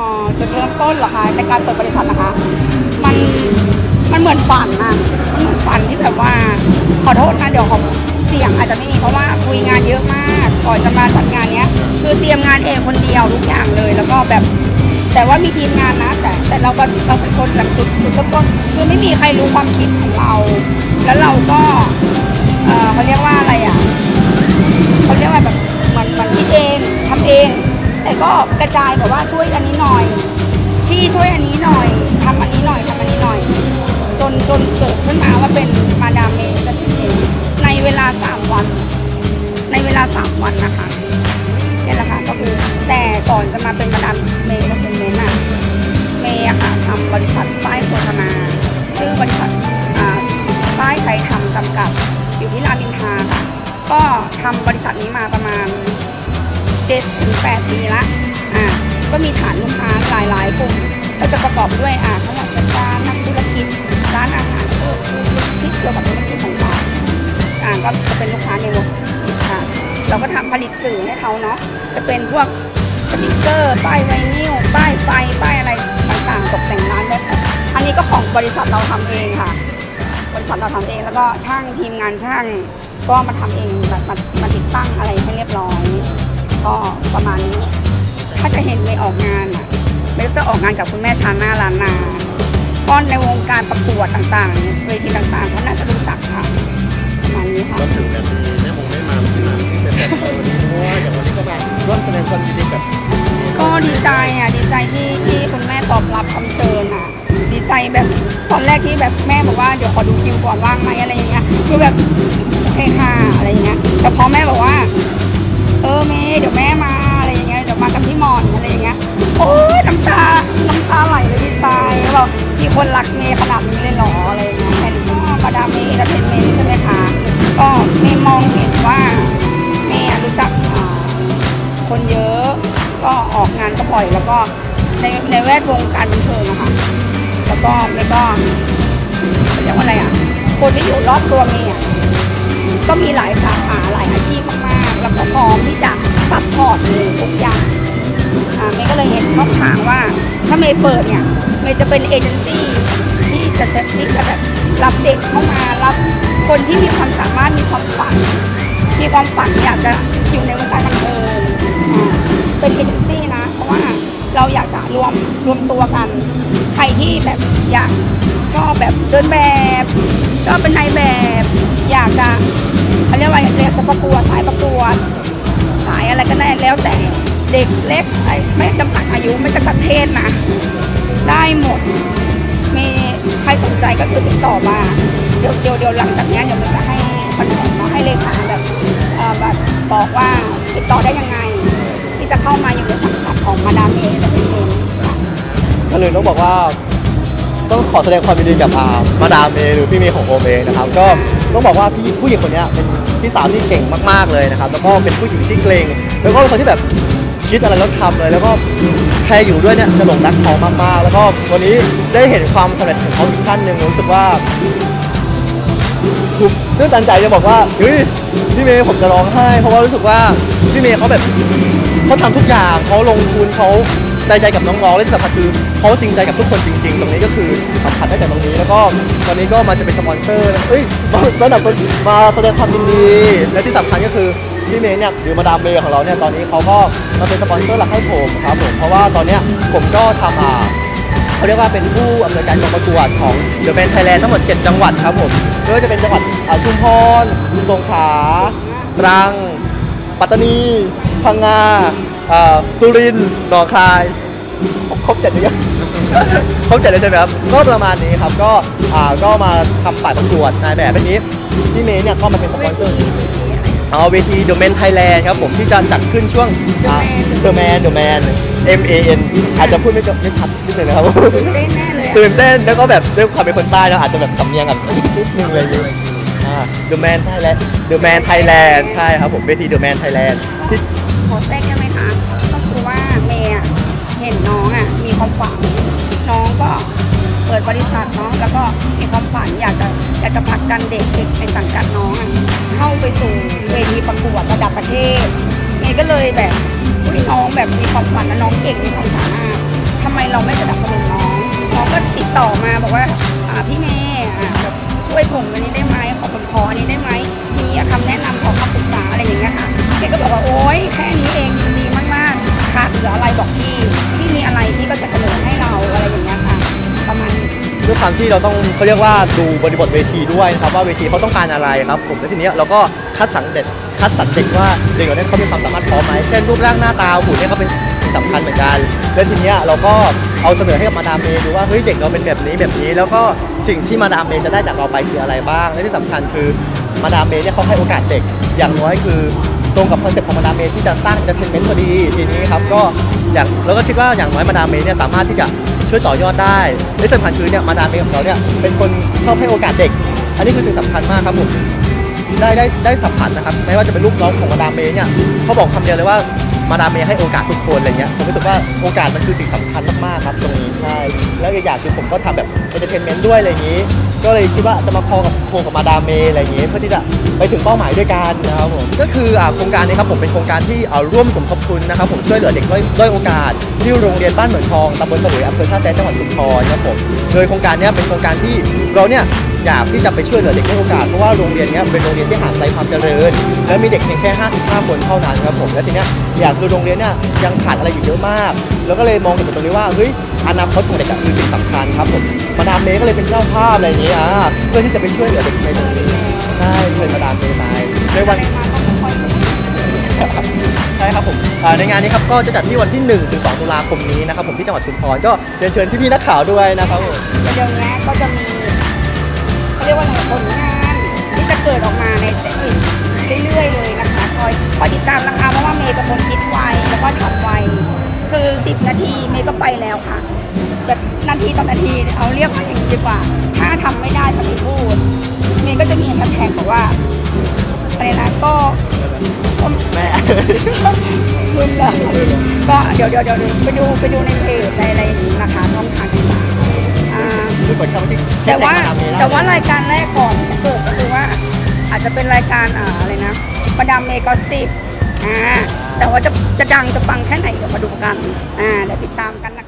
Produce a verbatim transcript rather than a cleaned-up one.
อ๋อจุดเริ่มต้นเหรอคะในการเปิดบริษัทนะคะมันมันเหมือนฝันนะมันเหมือนฝันที่แบบว่าขอโทษนะเดี๋ยวขอเสียงอาจจะไม่มีเพราะว่าคุยงานเยอะมากก่อนจะมาจัดงานเนี้ยคือเตรียมงานเองคนเดียวทุกอย่างเลยแล้วก็แบบแต่ว่ามีทีมงานนะแต่แต่เราก็เราเป็นคนแบบจุดจุดต้นคือไม่มีใครรู้ความคิดของเราแล้วเราก็เออเขาเรียกว่าอะไรอ่ะเขาเรียกว่าแบบเหมือนเหมือนคิดเองทำเองแต่ก็กระจายแบบว่าช่วยอันนี้หน่อยที่ช่วยอันนี้หน่อยทำอันนี้หน่อยทำอันนี้หน่อยจนจนเกิดขึ้นมาว่าเป็นมาดามเมย์ก็จริงๆในเวลาสามวันในเวลาสามวันนะคะนี่แหละค่ะก็คือแต่ก่อนจะมาเป็นมาดามเมย์ก็เป็นเมย์น่ะเมย์อะค่ะทำบริษัทป้ายโฆษณาชื่อบริษัทอ่าป้ายไทยทำจำกัดอยู่ที่รามอินทราค่ะก็ทำบริษัทนี้มาประมาณเจ็ดถึงแปดปีละอ่าก็มีฐานลูกค้าหลายหลายกลุ่มก็จะประกอบด้วยอ่าข้าราชการนักธุรกิจร้านอาหารเพื่อที่เกี่ยวกับธุรกิจต่างๆอ่าก็จะเป็นลูกค้าในวงค่ะเราก็ทำผลิตสื่อให้เขาเนาะจะเป็นพวกสติ๊กเกอร์ป้ายไวนิลป้ายไฟป้ายอะไรต่างๆตกแต่งร้านได้อันนี้ก็ของบริษัทเราทำเองค่ะบริษัทเราทำเองแล้วก็ช่างทีมงานช่างก็มาทำเองแบบมามาติดตั้งอะไรให้เรียบร้อยก็ประมาณนี้ถ้าจะเห็นไม่ออกงานอ่ะไม่จะออกงานกับคุณแม่ชาหน้าล้านนาก็ในวงการประกวดต่างๆเวทีต่างๆก็น่าจะรู้จักค่ะประมาณนี้ค่ะรวมถึงแบบมีแม่มงแม่มาที่มาที่เป็นแบบวันนี้เพราะว่าอย่างวันนี้ก็มาร่วมแสดงความยินดีแบบก็ดีใจอ่ะดีใจที่ที่คุณแม่ตอบรับคำเชิญอ่ะดีใจแบบตอนแรกที่แบบแม่บอกว่าเดี๋ยวขอดูคิวก่อนว่างไหมอะไรอย่างเงี้ยคือแบบโอเคค่ะอะไรอย่างเงี้ยแต่พอแม่บอกว่าเออเมย์เดี๋ยวแม่มาอะไรอย่างเงี้ยเดี๋ยวมากับพี่มอนอะไรอย่างเงี้ยโอ้ยน้ำตาน้ำตาไหลเลยดีใจบอกมีคนรักเมย์ขนาดนี้เลยหรออะไรอย่างเงี้ยแอนก็มาดามเมย์และเป็นเมย์ใช่ไหมคะก็เมย์มองเห็นว่าเมย์รู้จักคนเยอะก็ออกงานก็บ่อยแล้วก็ในในแวดวงการบันเทิงอะค่ะแล้วก็เมย์ก็เรียกว่าอะไรอะคนที่อยู่รอบตัวเมย์ก็มีหลายสาขาหลายอาชีพมากๆแล้วก็พร้อมที่จะซัพพอร์ตเลยทุกอย่างอ่าเมย์ก็เลยเห็นช่องทางว่าถ้าเมย์เปิดเนี่ยเมย์จะเป็นเอเจนซี่ที่จะที่จะแบบรับเด็กเข้ามารับคนที่มีความสามารถมีความฝันมีความฝันอยากจะอยู่ในวงการบันเทิงเป็นเอเจนซี่นะเพราะว่าเราอยากจะรวมรวมตัวกันใครที่แบบอยากชอบแบบเดินแบบชอบเป็นนายแบบอยากจะเขาเรียกว่าอยากจะประกวดสายประกวดสายอะไรก็ได้แล้วแต่เด็กเล็กไม่จำกัดอายุไม่จำกัดเพศนะได้หมดมีใครสนใจก็คือติดต่อมาเดี๋ยวเดี๋ยวเดี๋ยวหลังจากนี้เดี๋ยวมันจะให้คนมาให้เลขาแบบแบบบอกว่าติดต่อได้ยังไงที่จะเข้ามาอยู่ในสังกัดของมาดามเมย์แบบนี้เองก็เลยต้องบอกว่าต้องขอแสดงความยินดีกับมาดามเมย์หรือพี่เมย์ของโอเมนะครับก็ต้องบอกว่าพี่ผู้หญิงคนนี้เป็นพี่สาวที่เก่งมากๆเลยนะครับแล้วก็เป็นผู้หญิงที่เกรงแล้วก็เป็นคนที่แบบคิดอะไรแล้วทำเลยแล้วก็ใครอยู่ด้วยเนี่ยจะหลงรักเขามากๆแล้วก็วันนี้ได้เห็นความสำเร็จของเขาอีกขั้นหนึ่งรู้สึกว่าคือตื้นตันใจจะบอกว่าเฮ้ยพี่เมย์ผมจะร้องไห้เพราะว่ารู้สึกว่าพี่เมย์เขาแบบเขาทำทุกอย่างเขาลงทุนเขาใจใจกับน้องๆและที่สำคัญคือเขาจริงใจกับทุกคนจริงๆตรงนี้ก็คือสัมผัสได้จากตรงนี้แล้วก็ตอนนี้ก็มาจะเป็นสปอนเซอร์เอ้ยระดับมาแสดงความยินดีและที่สำคัญก็คือพี่เมย์เนี่ยหรือมาดามเมย์ของเราเนี่ยตอนนี้เขาก็มาเป็นสปอนเซอร์หลักให้ผมครับผมเพราะว่าตอนเนี้ยผมก็ทำอ่าเขาเรียกว่าเป็นผู้อำนวยการกองประกวดของเดอะแมนไทยแลนด์ทั้งหมดเจ็ดจังหวัดครับผมไม่ว่าจะเป็นจังหวัดชุมพรสงขลาตรังปัตตานีพังงาสุรินทร์หนองคายครบเจ็ดหรือยังครบเจ็ดเลยใช่ไหมครับก็ประมาณนี้ครับก็อ่าก็มาทำฝ่ายประกวดนายแบบแบบนี้พี่เมย์เนี่ยก็มาเป็นสปอนเซอร์เอาเวที The Man Thailand ครับผมที่จะจัดขึ้นช่วง The Man The Man M A N อาจจะพูดไม่ไม่ชัดนิดนึงนะครับตื่นเต้นแล้วก็แบบด้วยความเป็นคนใต้แล้วอาจจะแบบสำเนียงแบบนิดนึงเลยอ่า The Man Thailand The Man Thailand ใช่ครับผมเวที The Man Thailand ที่ขอแทรกได้ไหมคะก็คือว่าเมย์เห็นน้องอ่ะมีความฝันน้องก็เปิดบริษัทเนาะแล้วก็มีความฝันอยากจะอยากจะผลักดันเด็กในสังกัดน้องอ่ะเข้าไปสู่เวทีประกวดระดับประเทศเมย์ก็เลยแบบน้องแบบมีความฝันและน้องเก่งมีความสามารถำไมเราไม่สนับสนุนน้องน้องก็ติดต่อมาบอกว่าอ่าพี่เมย์อ่าแบบช่วยผมอันนี้ได้ไหมขอผมขออันนี้ได้ไหมมีคำแนะนำขอคำปรึกษาอะไรอย่างเงี้ยค่ะแกก็บอกว่าโอ๊ยแค่นี้เองดีมากๆขาดเหลืออะไรบอกพี่พี่มีอะไรพี่ก็จะเสนอให้เราอะไรอย่างเงี้ยค่ะประมาณนี้ด้วยความที่เราต้องเขาเรียกว่าดูบริบทเวทีด้วยนะครับว่าเวทีเขาต้องการอะไรครับผมแล้วทีเนี้ยเราก็คัดสรรเด็กคัดสรรเด็กว่าเด็กเหล่านี้เขามีความสามารถพอไหมเช่นรูปร่างหน้าตาหุ่นเนี่ยเขาเป็นสิ่งสำคัญเหมือนกันแล้วทีเนี้ยเราก็เอาเสนอให้กับมาดามเมย์ดูว่าเฮ้ยเด็กเราเป็นแบบนี้แบบนี้ แล้วก็สิ่งที่มาดามเมย์จะได้จากเราไปคืออะไรบ้างและที่สำคัญคือมาดามเมย์เนี่ยเขาให้โอกาสเด็กอย่างน้อยคือตรงกับคอนเซ็ปต์ของมาดามเมย์ที่จะสร้างเอนเตอร์เทนเมนต์พอดีทีนี้ครับก็อย่างเราก็คิดว่าอย่างน้อยมาดามเมย์เนี่ยสามารถที่จะช่วยต่อยอดได้และสำคัญคือเนี่ยมาดามเมย์ของเราเนี่ยเป็นคนชอบให้โอกาสเด็กอันนี้คือสิ่งสำคัญมากครับผมได้ได้ได้สัมผัสนะครับไม่ว่าจะเป็นลูกน้องของมาดามเมย์เนี่ยเขาบอกคำเดียวเลยว่ามาดามเมย์ให้โอกาสทุกคนอะไรเงี้ยผมรู้สึกว่าโอกาสมันคือสิ่งสำคัญมากๆครับตรงนี้ใช่แล้วอีกอย่างคือผมก็ทำแบบเอนเตอร์เทนเมนต์ด้วยอะไรอย่างนี้ก็เลยคิดว่าจะมาคอกับโคกับมาดามเมย์อะไรอย่างนี้เพื่อที่จะไปถึงเป้าหมายด้วยกันนะครับผมก็คืออ่าโครงการนี้ครับผมเป็นโครงการที่เอาร่วมสมทบทุนนะครับผมช่วยเหลือเด็กด้อยด้อยโอกาสที่โรงเรียนบ้านเหมืองทองตำบลสลุยอำเภอท่าแซะจังหวัดชุมพรครับผมโดยโครงการนี้เป็นโครงการที่เราเนี่ยอยากที่จะไปช่วยเหลือเด็กด้อยโอกาสเพราะว่าโรงเรียนนี้เป็นโรงเรียนที่ห่างไกลความเจริญและมีเด็กเพียงแค่ห้าสิบห้าคนเท่านั้นครับผมและทีเนี้ยอยากคือโรงเรียนเนี่ยยังขาดอะไรอยู่เยอะมากแล้วก็เลยมองเห็นตรงนี้ว่าเฮ้ยอนาคตของเด็กคือสิ่งสำคัญครับผมมาดามเมย์ก็เลยเป็นเจ้าภาพอะไรอย่างเงี้ยเพื่อที่จะไปช่วยเหลือเด็กในโรงเรียนใช่เชิญมาดามเมย์ไปในวันใช่ครับผมในงานนี้ครับก็จะจัดที่วันที่หนึ่งถึงสองตุลาคมนี้นะครับผมที่จังหวัดชุมพรก็เรียนเชิญพี่ๆนักข่าวด้วยนะครับผมเดี๋ยวนี้ก็จะมีเขาเรียกว่าอะไรผลงานที่จะเกิดออกมาในเส้นเรื่อยๆเลยนะคะคอยคอยติดตามนะคะเพราะว่าเมย์เป็นคนคิดไวแล้วก็ทำไวคือสิบนาทีเมย์ก็ไปแล้วค่ะแบบนาทีต่อนาทีเอาเรียกมาอย่างนี้ดีกว่าถ้าทำไม่ได้จะไม่พูดเมย์ก็จะมีแฮชแท็กบอกว่าอะไรนะก็แม่คุณเลยก็เดี๋ยวเดี๋ยวเดี๋ยวไปดูไปดูในเพจในอะไรนะคะช่องทางต่างๆอ่า แต่ว่าแต่ว่ารายการแรกก่อนที่จะเกิดก็คือว่าอาจจะเป็นรายการอ่าอะไรนะมาดามเมย์ก็สิบอ่าแต่ว่าจะจะดังจะปังแค่ไหนเดี๋ยวมาดูกันอ่าเดี๋ยวติดตามกันนะ